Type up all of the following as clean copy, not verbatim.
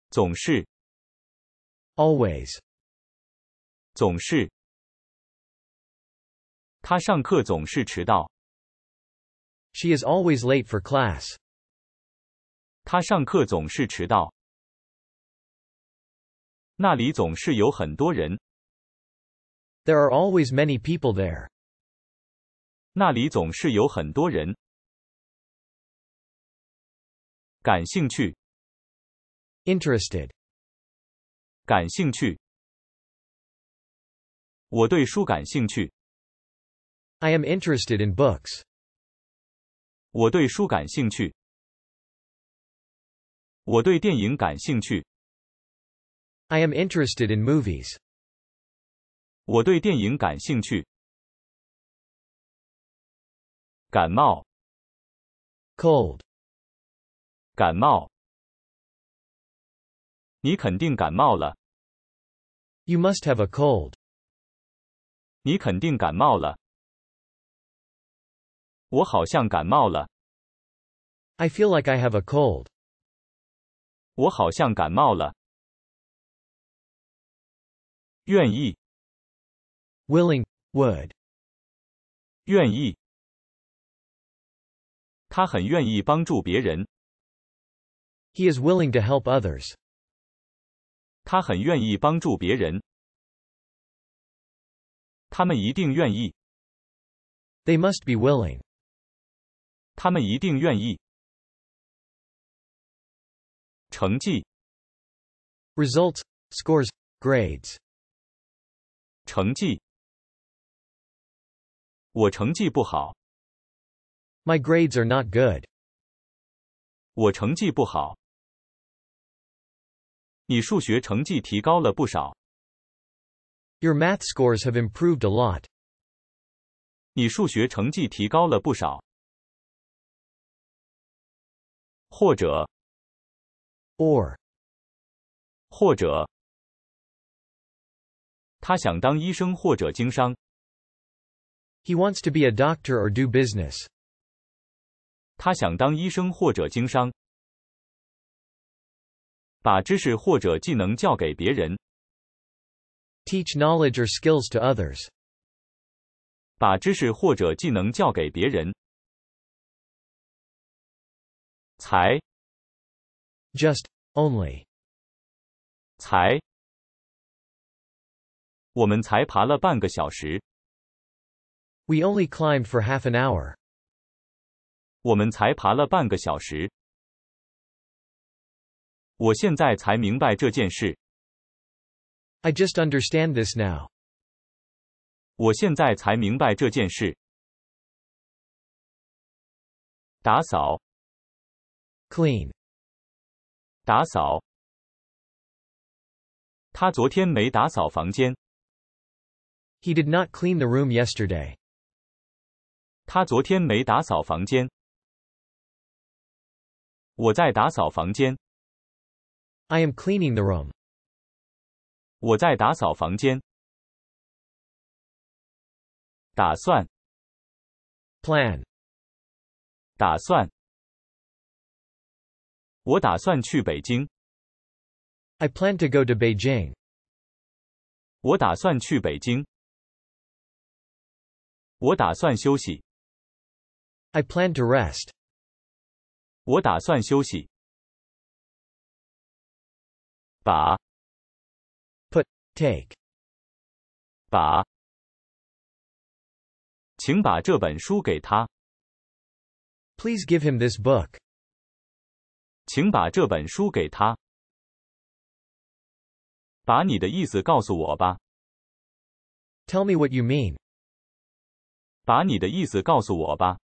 总是， always, 总是。他上课总是迟到。 she is always late for class. 他上课总是迟到。那里总是有很多人。 There are always many people there. 那里总是有很多人。感兴趣， Interested, 感兴趣。我对书感兴趣。 I am interested in books. 我对书感兴趣。我对电影感兴趣。 I am interested in movies. 我对电影感兴趣。感冒， Cold, 感冒。你肯定感冒了。 you must have a cold. 你肯定感冒了。我好像感冒了。 I feel like I have a cold. 我好像感冒了。愿意， Willing, would. 愿意。他很愿意帮助别人。 He is willing to help others. 他很愿意帮助别人。他们一定愿意。 They must be willing. 他们一定愿意。成绩， Results, scores, grades. 成绩。我成绩不好。 My grades are not good. 我成绩不好。你数学成绩提高了不少。 Your math scores have improved a lot. 你数学成绩提高了不少。或者， Or. 或者。他想当医生或者经商。 He wants to be a doctor or do business. 他想当医生或者经商。把知识或者技能教给别人。 Teach knowledge or skills to others. 把知识或者技能教给别人。才， Just, only. 才。我们才爬了半个小时。 We only climbed for half an hour. 我们才爬了半个小时。我现在才明白这件事。 I just understand this now. 我现在才明白这件事。打扫， Clean. 打扫。他昨天没打扫房间。 He did not clean the room yesterday. 他昨天没打扫房间。我在打扫房间。 I am cleaning the room. 我在打扫房间。打算， Plan. 打算。我打算去北京。 I plan to go to Beijing. 我打算去北京。我打算休息。 I plan to rest. 我打算休息。把， Put, take. 把。请把这本书给他。 Please give him this book. 请把这本书给他。把你的意思告诉我吧。 Tell me what you mean. 把你的意思告诉我吧。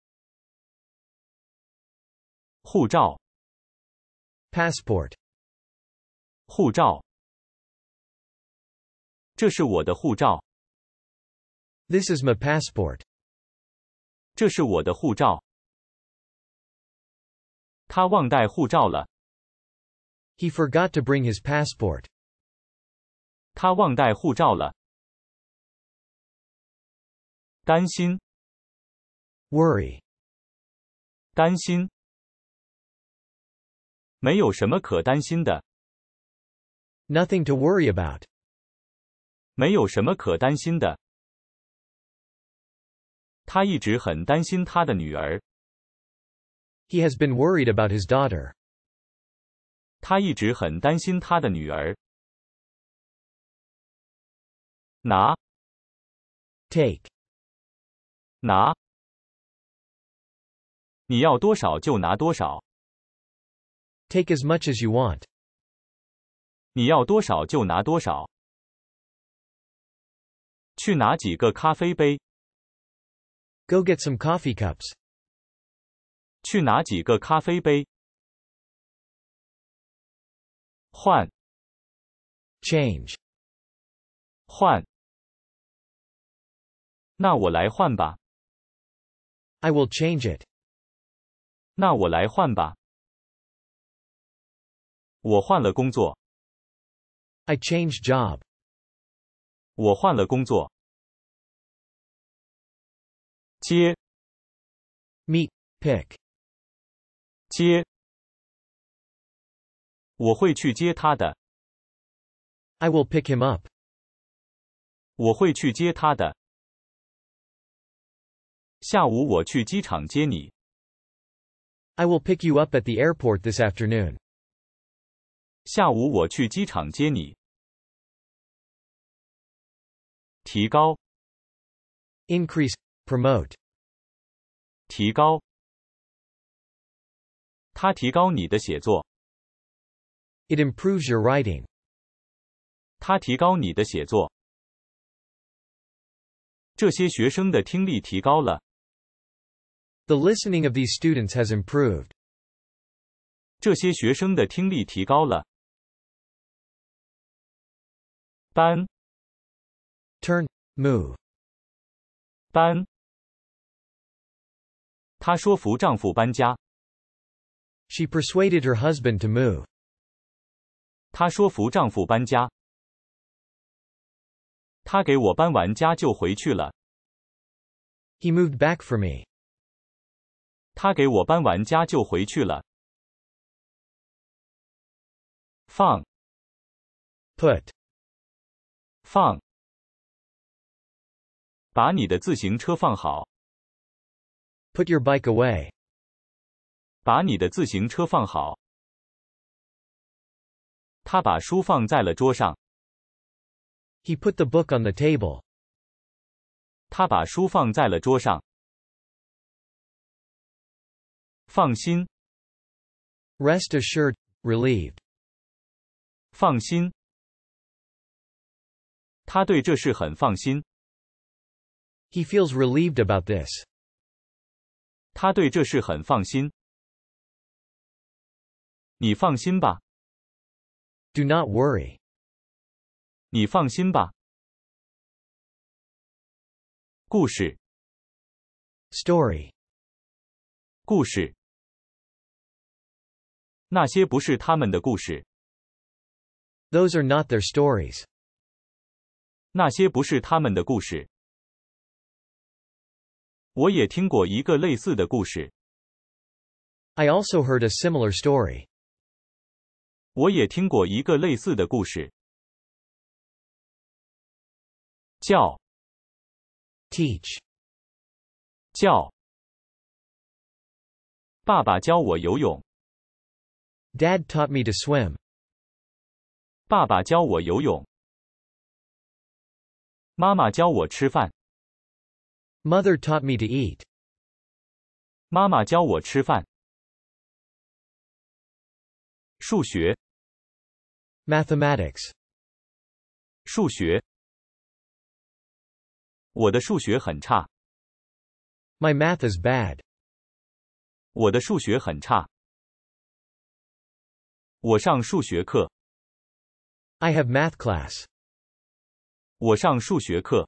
护照， Passport. 护照。这是我的护照。 This is my passport. 这是我的护照。他忘带护照了。 He forgot to bring his passport. 他忘带护照了。担心， Worry. 担心。没有什么可担心的。 Nothing to worry about. 没有什么可担心的。他一直很担心他的女儿。 He has been worried about his daughter. 他一直很担心他的女儿。拿 Take. 拿。你要多少就拿多少。 Take as much as you want. 你要多少就拿多少。去拿几个咖啡杯。 Go get some coffee cups. 去拿几个咖啡杯。换 Change. 换。那我来换吧。 I will change it. 那我来换吧。我换了工作。 I changed job. 我换了工作。接 Meet. Pick. 接。我会去接他的。 I will pick him up. 我会去接他的。下午我去机场接你。 I will pick you up at the airport this afternoon. 下午我去机场接你。提高 Increase. Promote. 提高。它提高你的写作。 It improves your writing. 它提高你的写作。这些学生的听力提高了。 The listening of these students has improved. 这些学生的听力提高了。搬 Turn. Move. 搬。她说服丈夫搬家。 She persuaded her husband to move. 她说服丈夫搬家。他给我搬完家就回去了。 He moved back for me. 他给我搬完家就回去了。放 Put. 放。把你的自行车放好。 Put your bike away. 把你的自行车放好。他把书放在了桌上。 He put the book on the table. 他把书放在了桌上。放心 Rest assured. Relieved. 放心。他对这事很放心。 He feels relieved about this. 他对这事很放心。你放心吧。 Do not worry. 你放心吧。故事 Story. 故事。那些不是他们的故事。 Those are not their stories. 那些不是他们的故事。我也听过一个类似的故事。 I also heard a similar story. 我也听过一个类似的故事。教 Teach. 教。爸爸教我游泳。 Dad taught me to swim. 爸爸教我游泳。妈妈教我吃饭。 Mother taught me to eat. 妈妈教我吃饭。数学 Mathematics. 数学。我的数学很差。 My math is bad. 我的数学很差。我上数学课。 I have math class. 我上数学课。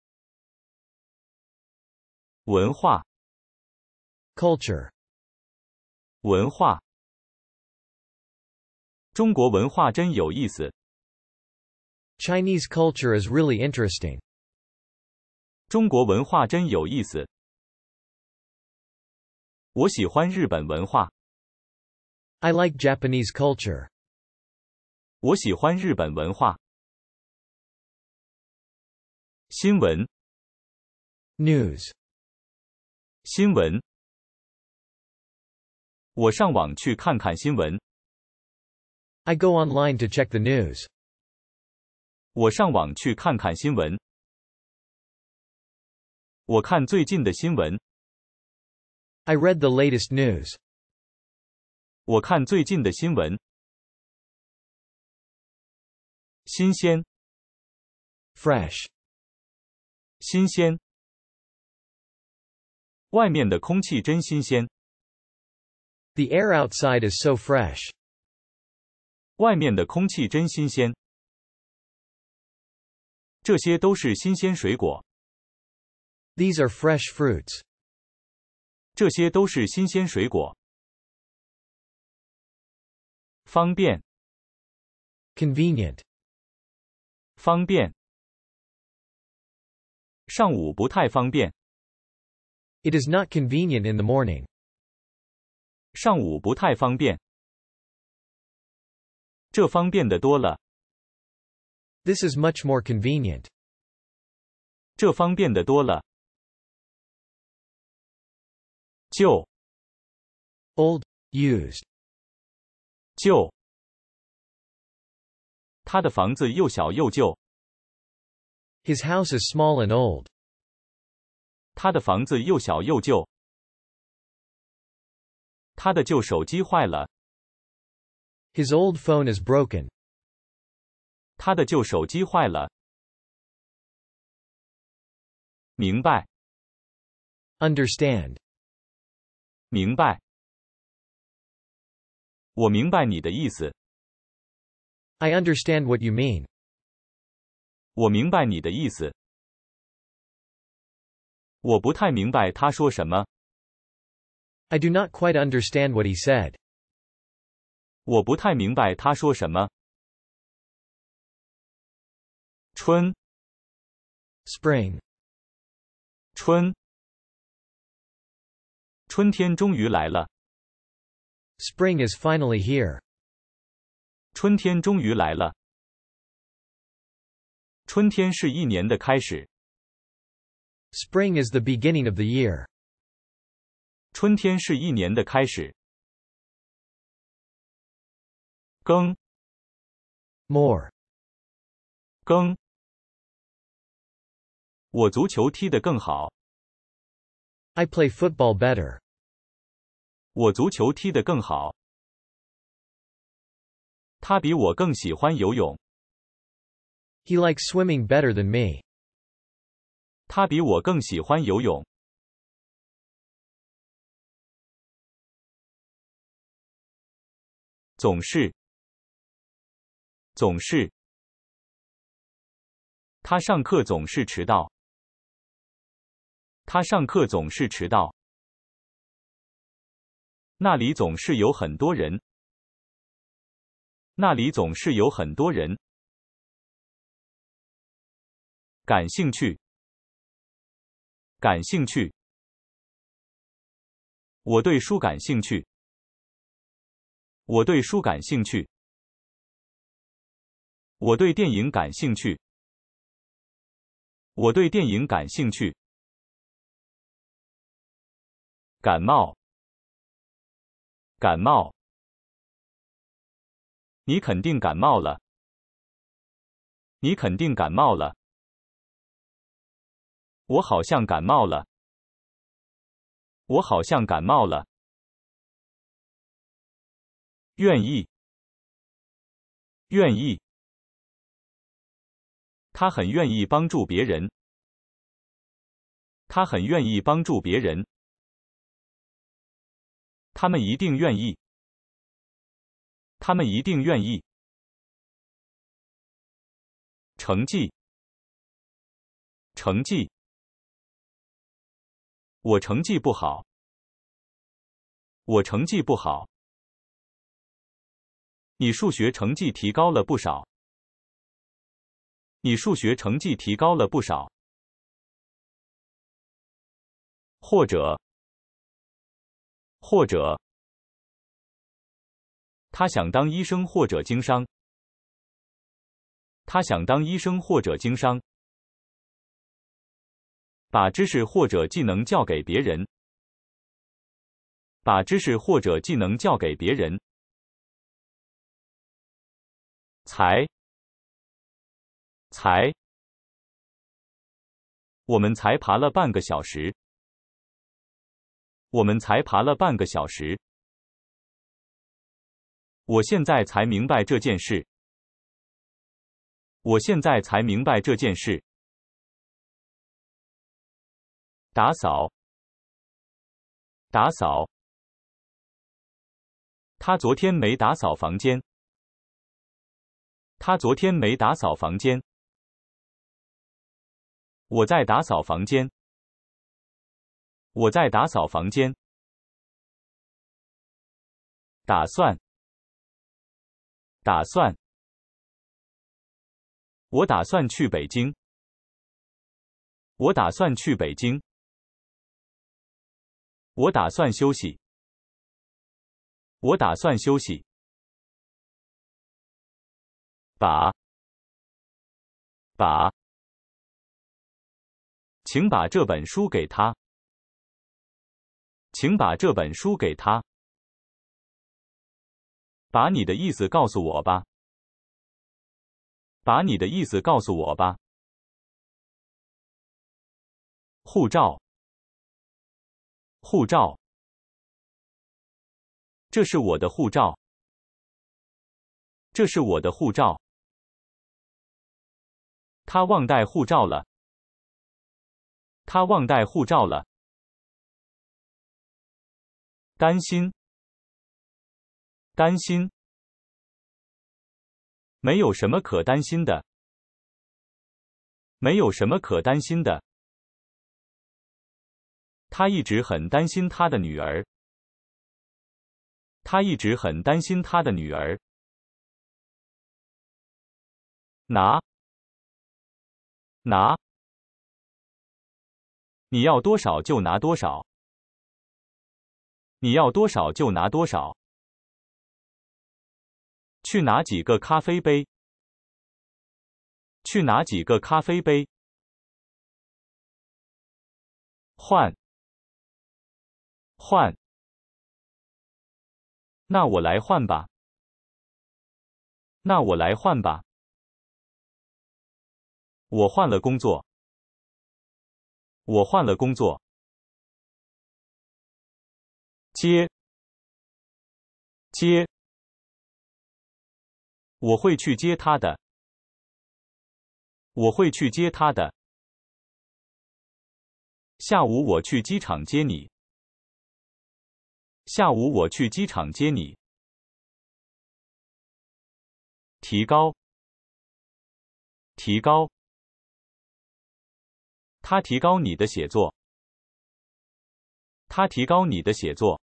文化 Culture. 文化。中国文化真有意思。 Chinese culture is really interesting. 中国文化真有意思。我喜欢日本文化。 I like Japanese culture. 我喜欢日本文化。新闻 News. 新闻。我上网去看看新闻。 I go online to check the news. 我上网去看看新闻。我看最近的新闻。 I read the latest news. 我看最近的新闻。新鲜 Fresh. 新鲜。外面的空气真新鲜。 The air outside is so fresh. 外面的空气真新鲜。这些都是新鲜水果。 These are fresh fruits. 这些都是新鲜水果。方便 Convenient. 方便。上午不太方便。 It is not convenient in the morning. 上午不太方便。这方便的多了。 This is much more convenient. 这方便的多了。旧 Old. Used. 旧。他的房子又小又旧。 His house is small and old. 他的房子又小又旧。他的旧手机坏了。 His old phone is broken. 他的旧手机坏了。明白 Understand. 明白。我明白你的意思。 I understand what you mean. 我明白你的意思。我不太明白他说什么。 I do not quite understand what he said. 我不太明白他说什么。春 Spring. 春。春天终于来了。 Spring is finally here. 春天终于来了。春天是一年的开始。 Spring is the beginning of the year. 春天是一年的开始。更 More. 更。我足球踢得更好。 I play football better. 我足球踢得更好。他比我更喜欢游泳。 He likes swimming better than me. 他比我更喜欢游泳。总是。总是。他上课总是迟到。他上课总是迟到。那里总是有很多人。那里总是有很多人。感兴趣。感兴趣。我对书感兴趣。我对书感兴趣。我对电影感兴趣。我对电影感兴趣。感冒。感冒。你肯定感冒了。你肯定感冒了。我好像感冒了。我好像感冒了。愿意。愿意。他很愿意帮助别人。他很愿意帮助别人。他们一定愿意。他们一定愿意。成绩。成绩。我成绩不好。我成绩不好。你数学成绩提高了不少。你数学成绩提高了不少。或者。或者。他想当医生或者经商。 他想当医生或者经商。把知识或者技能教给别人。把知识或者技能教给别人。才。我们才爬了半个小时。我们才爬了半个小时。我现在才明白这件事。我现在才明白这件事。打扫。他昨天没打扫房间。他昨天没打扫房间。我在打扫房间。我在打扫房间。打算。我打算去北京。我打算去北京。我打算休息。我打算休息。把。请把这本书给他。请把这本书给他。把你的意思告诉我吧。把你的意思告诉我吧。护照。这是我的护照。这是我的护照。他忘带护照了。他忘带护照了。担心。没有什么可担心的。没有什么可担心的。他一直很担心他的女儿。他一直很担心他的女儿。拿。你要多少就拿多少。你要多少就拿多少。去拿几个咖啡杯。去拿几个咖啡杯。换。那我来换吧。那我来换吧。我换了工作。我换了工作。接。我会去接他的。我会去接他的。下午我去机场接你。下午我去机场接你。提高。他提高你的写作。他提高你的写作。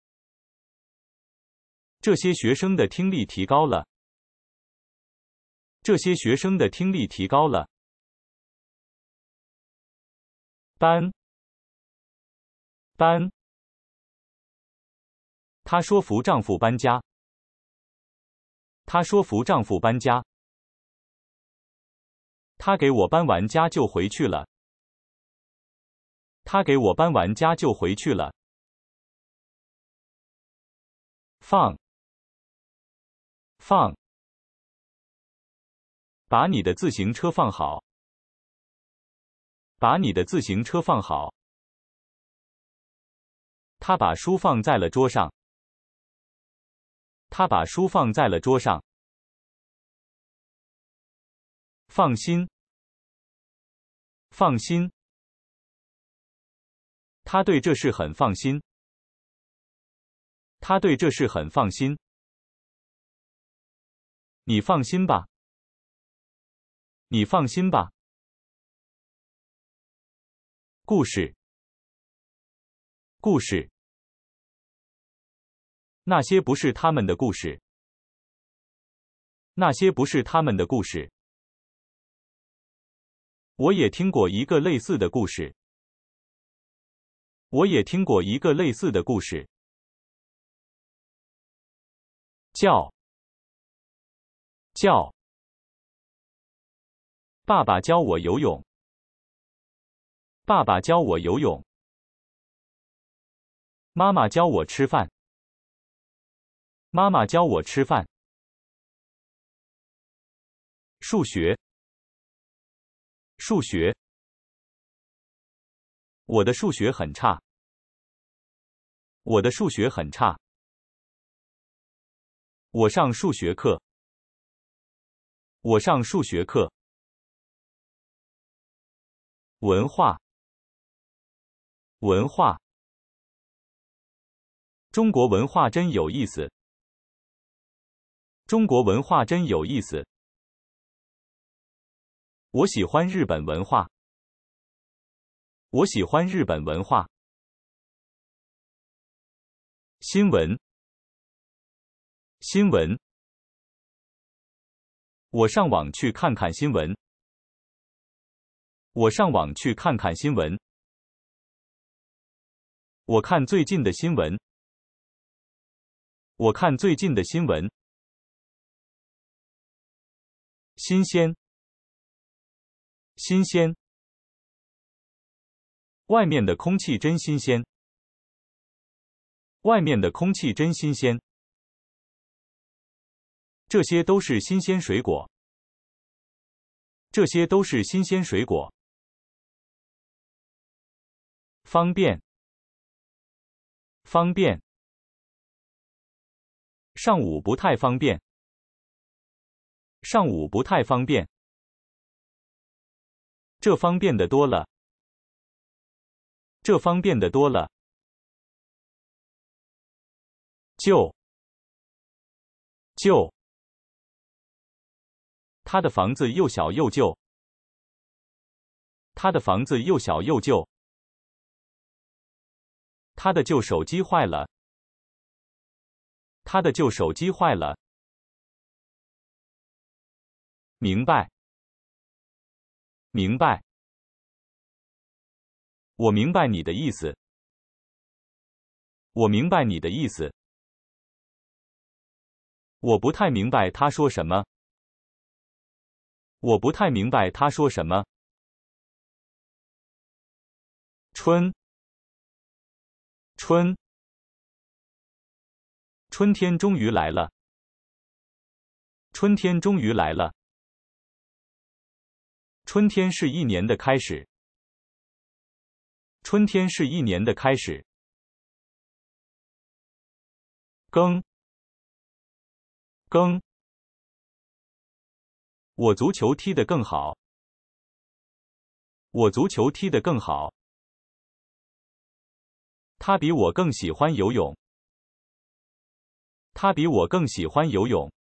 这些学生的听力提高了。这些学生的听力提高了。搬。她说服丈夫搬家。她说服丈夫搬家。他给我搬完家就回去了。他给我搬完家就回去了。放。把你的自行车放好。把你的自行车放好。他把书放在了桌上。他把书放在了桌上。放心。他对这事很放心。他对这事很放心。你放心吧。你放心吧。故事。那些不是他们的故事。那些不是他们的故事。我也听过一个类似的故事。我也听过一个类似的故事。叫。 爸爸教我游泳。爸爸教我游泳。妈妈教我吃饭。妈妈教我吃饭。数学。数学。我的数学很差。我的数学很差。我上数学课。我上数学课。文化。文化。中国文化真有意思。中国文化真有意思。我喜欢日本文化。我喜欢日本文化。新闻。新闻。我上网去看看新闻。我上网去看看新闻。我看最近的新闻。我看最近的新闻。新鲜。新鲜。外面的空气真新鲜。外面的空气真新鲜。这些都是新鲜水果。这些都是新鲜水果。方便。方便。上午不太方便。上午不太方便。这方便的多了。这方便的多了。旧。旧。他的房子又小又旧。他的房子又小又旧。他的旧手机坏了。他的旧手机坏了。明白。明白。我明白你的意思。我明白你的意思。我不太明白他说什么。我不太明白他说什么。春。春。春天终于来了。春天终于来了。春天是一年的开始。春天是一年的开始。更。更。我足球踢得更好。我足球踢得更好。他比我更喜欢游泳。他比我更喜欢游泳。